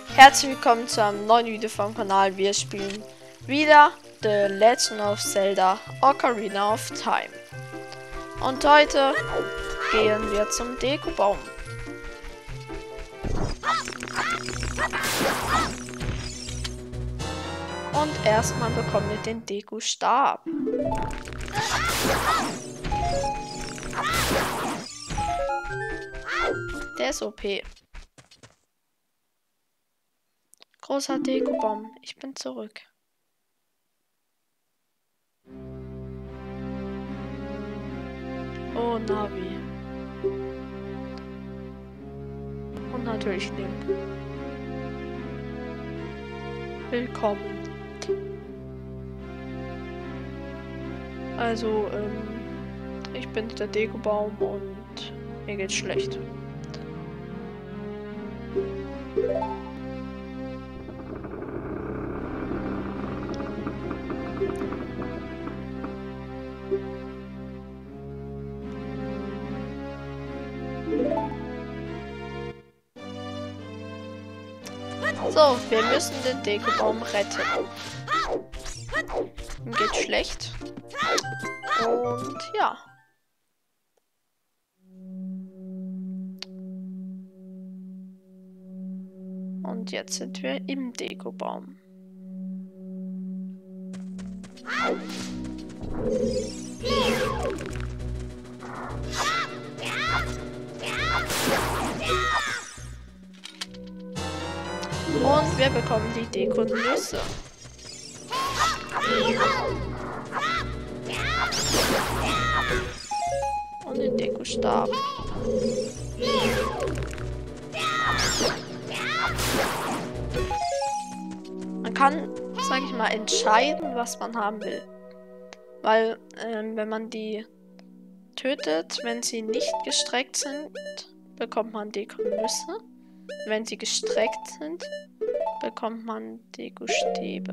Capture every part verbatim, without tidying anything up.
Herzlich willkommen zu einem neuen Video vom Kanal. Wir spielen wieder The Legend of Zelda Ocarina of Time. Und heute gehen wir zum Dekobaum. Und erstmal bekommen wir den Deko-Stab. Der ist O P. Großer Dekobaum, ich bin zurück. Oh, Navi. Und natürlich Link. Willkommen. Also, ähm, ich bin der Dekobaum und mir geht's schlecht. So, wir müssen den Dekobaum retten. Ihm geht schlecht. Und ja. Und jetzt sind wir im Dekobaum. Und wir bekommen die Deko-Nüsse. Und den Deko-Stab. Man kann, sag ich mal, entscheiden, was man haben will. Weil, ähm, wenn man die tötet, wenn sie nicht gestreckt sind, bekommt man Deko-Nüsse. Wenn sie gestreckt sind, bekommt man Deko-Stäbe.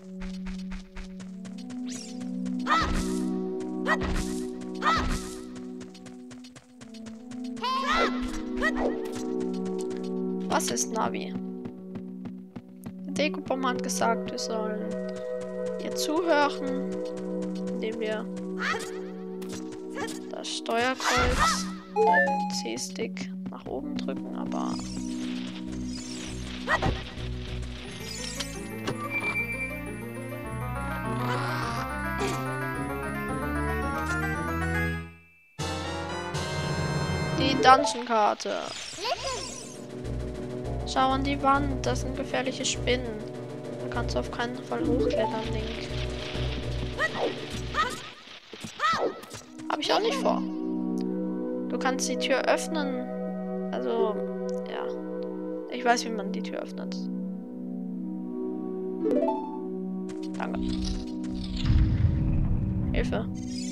Was ist Navi? Der Dekobaum hat gesagt, wir sollen ihr zuhören, indem wir das Steuerkreuz und den C-Stick nach oben drücken, aber die Dungeon-Karte. Schau an die Wand, das sind gefährliche Spinnen. Da kannst du auf keinen Fall hochklettern, Link. Habe ich auch nicht vor. Du kannst die Tür öffnen. Also, ja. Ich weiß, wie man die Tür öffnet. Danke. Hilfe.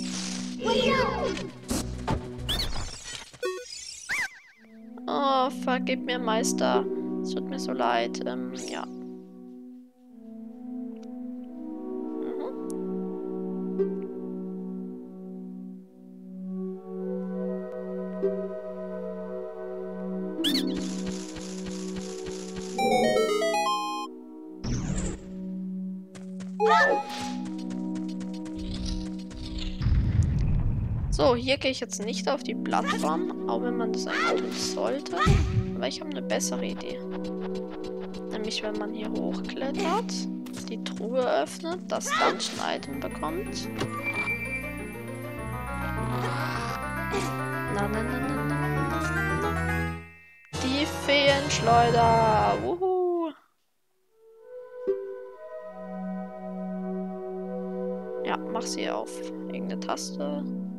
Oh, vergib mir, Meister. Es tut mir so leid. Ähm, ja. So, hier gehe ich jetzt nicht auf die Plattform, auch wenn man das eigentlich tun sollte. Aber ich habe eine bessere Idee. Nämlich, wenn man hier hochklettert, die Truhe öffnet, das Dungeon-Item bekommt. Na, na, na, na, na, na. Die Feenschleuder. Wuhu. Ja, mach sie auf irgendeine Taste.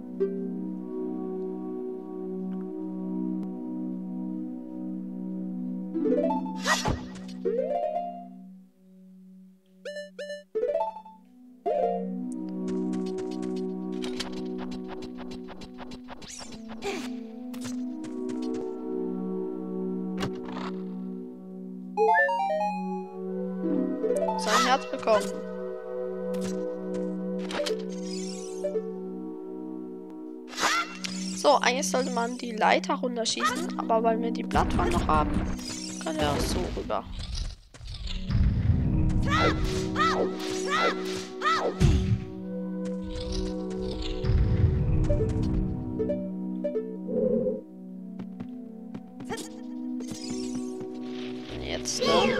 Sein Herz bekommen. So, eigentlich sollte man die Leiter runterschießen, aber weil wir die Plattform noch haben, können wir auch so rüber. Jetzt. Ne?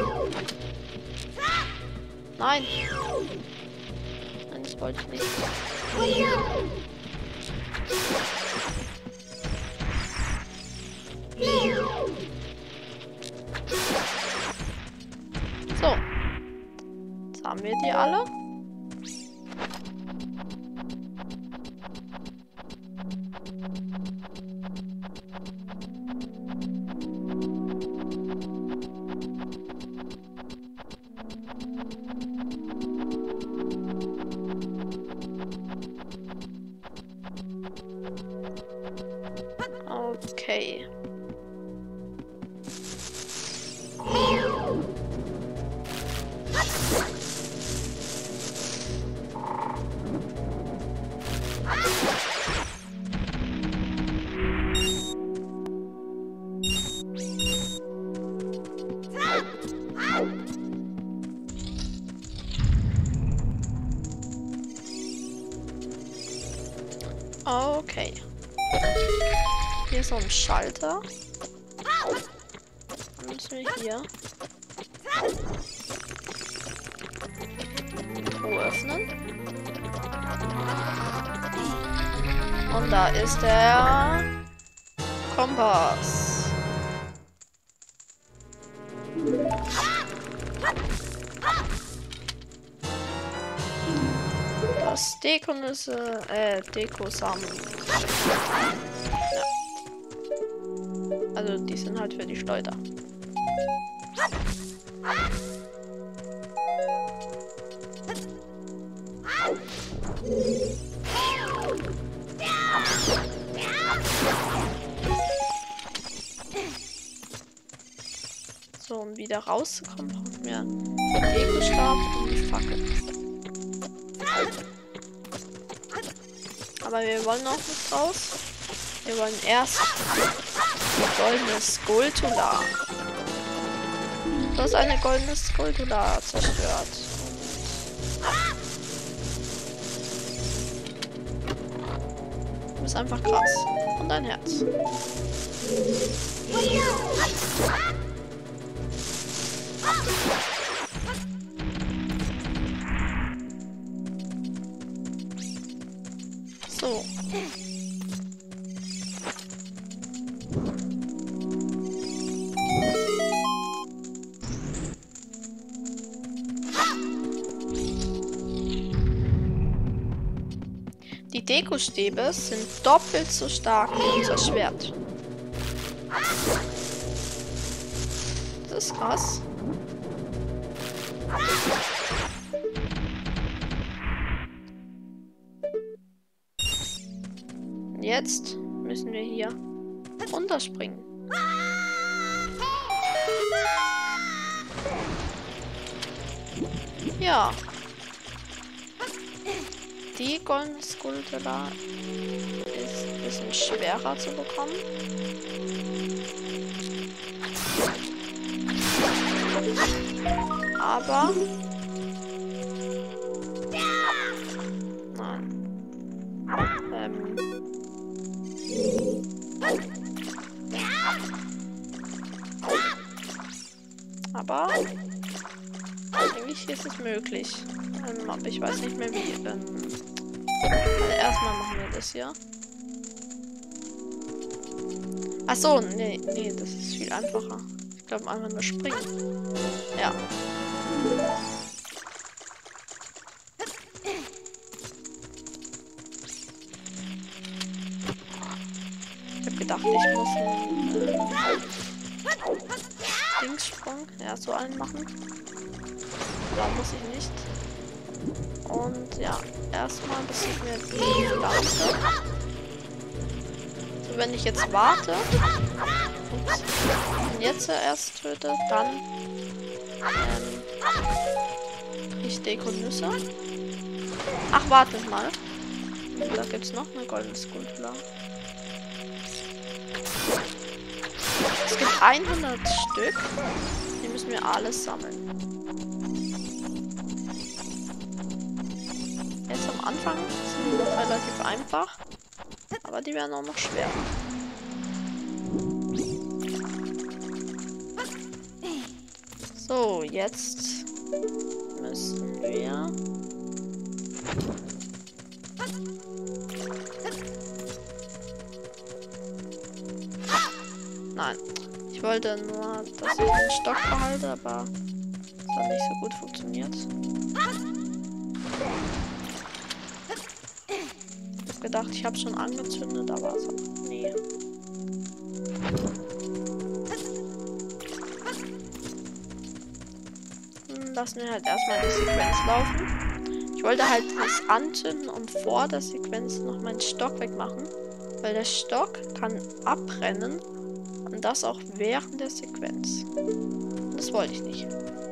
Nein. Nein, das wollte ich nicht. So. Jetzt haben wir die alle. Okay. Okay. Hier ist so ein Schalter. Dann müssen wir hier Truhe öffnen. Und da ist der Kompass. Das Dekonüsse, äh, Dekosamen. Ja. Also die sind halt für die Schleuder. So, um wieder rauszukommen, brauchen wir den Dekostab und die Fackel. Aber wir wollen noch nicht raus. Wir wollen erst die goldene Skulltula. Du hast eine goldene Skulltula zerstört. Du bist einfach krass. Und dein Herz. So. Die Dekostäbe sind doppelt so stark wie unser Schwert. Das ist krass. Jetzt müssen wir hier runterspringen. Ja. Die goldene Skulltula ist ein bisschen schwerer zu bekommen. Aber nein. Ähm. Aber eigentlich ist es möglich. Ähm, aber ich weiß nicht mehr wie. Ähm, also erstmal machen wir das hier. Ach so, nee, nee, das ist viel einfacher. Ich glaube einfach nur springen. Ja. Ich habe gedacht, ich muss einen äh, Dingssprung, ja, so einen machen. Da muss ich nicht. Und ja, erstmal besiegen wir die Pflanze. So, wenn ich jetzt warte und jetzt erst töte, dann ähm, kriege ich Dekonüsse. Ach, wartet mal. Da gibt es noch eine goldene Skulltula. Es gibt hundert Stück. Die müssen wir alles sammeln. Jetzt am Anfang sind die noch relativ einfach, aber die werden auch noch schwerer. So, jetzt müssen wir... Nein, ich wollte nur, dass ich den Stock behalte, aber das hat nicht so gut funktioniert. Ich hab gedacht, ich habe schon angezündet, aber so, nee. Lassen wir halt erstmal die Sequenz laufen. Ich wollte halt das anzünden und vor der Sequenz noch meinen Stock wegmachen, weil der Stock kann abbrennen und das auch während der Sequenz. Das wollte ich nicht.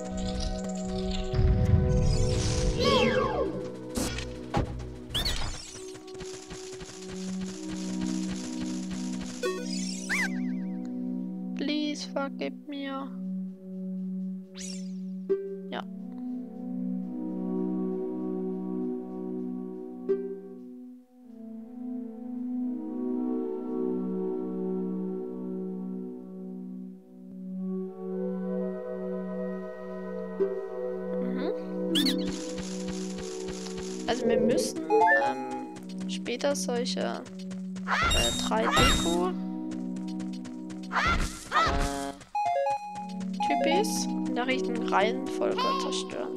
Please, vergib mir. Ja. Also wir müssen ähm, später solche äh, drei Deko äh, Typis in der richtigen Reihenfolge zerstören.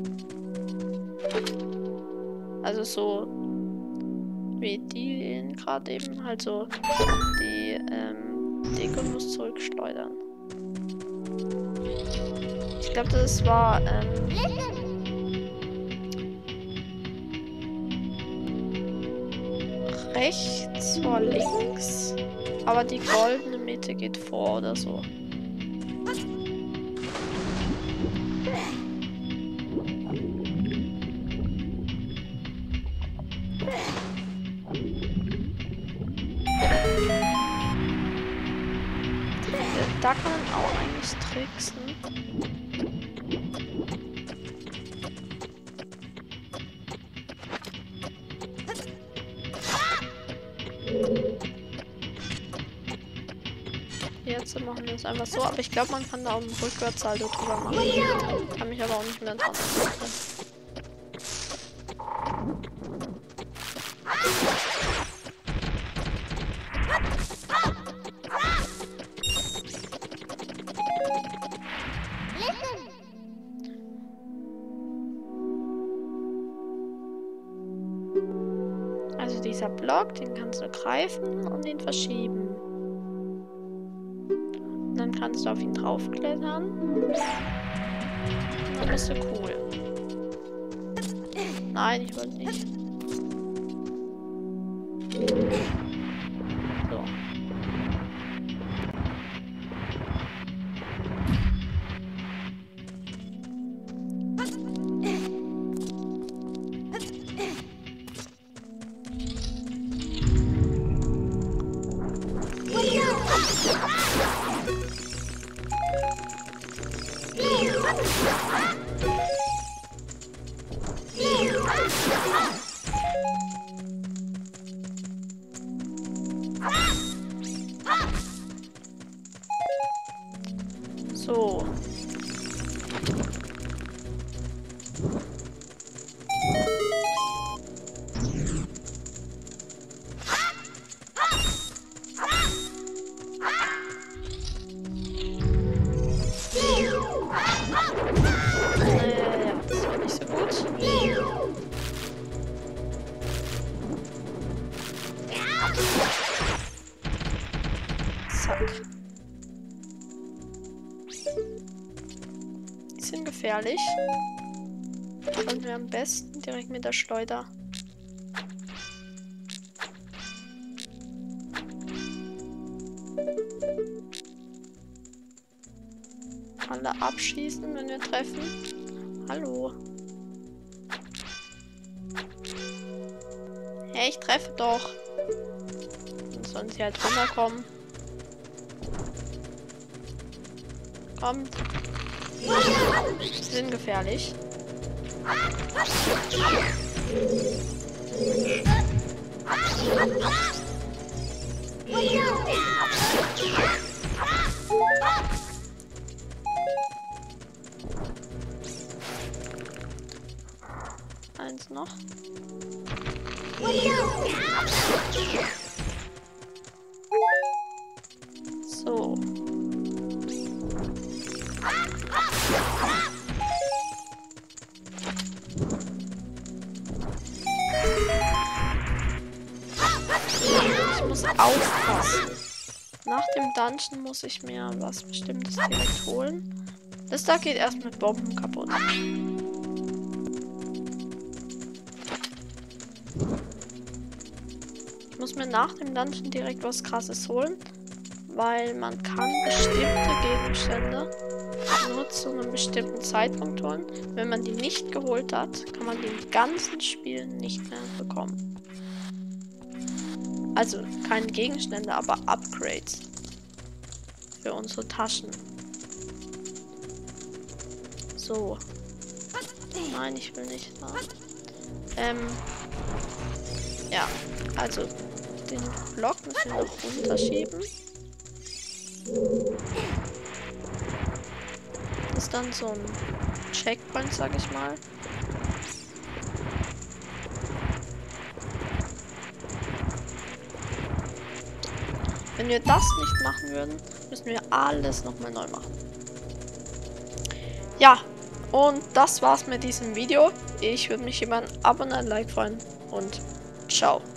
Also so wie die gerade eben, halt so die ähm, Deko muss zurückschleudern. Ich glaube, das war ähm, rechts vor links, aber die goldene Mitte geht vor oder so. Da kann man auch eigentlich tricksen. Jetzt machen wir es einfach so, aber ich glaube, man kann da auch einen Rückwärtssalto drüber machen. Kann mich aber auch nicht mehr dran erinnern. Also dieser Block, den kannst du greifen und ihn verschieben. Und dann kannst du auf ihn draufklettern. Und dann bist du cool. Nein, ich wollte nicht. So. So. Äh, das war nicht so gut. Zack. Die sind gefährlich. Sollten wir am besten direkt mit der Schleuder. Alle abschießen, wenn wir treffen. Hallo. Hey, ich treffe doch. Dann sollen sie halt runterkommen. Kommt. Sie sind gefährlich. Eins noch. So. Ich muss aufpassen. Nach dem Dungeon muss ich mir was Bestimmtes direkt holen. Das da geht erst mit Bomben kaputt. Ich muss mir nach dem Dungeon direkt was Krasses holen, weil man kann bestimmte Gegenstände nur zu einem bestimmten Zeitpunkt holen. Wenn man die nicht geholt hat, kann man die im ganzen Spiel nicht mehr bekommen. Also keine Gegenstände, aber Upgrades für unsere Taschen. So. Nein, ich will nicht da. Ähm. Ja, also den Block müssen wir noch runterschieben. Das ist dann so ein Checkpoint, sag ich mal. Wenn wir das nicht machen würden, müssen wir alles nochmal neu machen. Ja, und das war's mit diesem Video. Ich würde mich über ein Abo und ein Like freuen und ciao.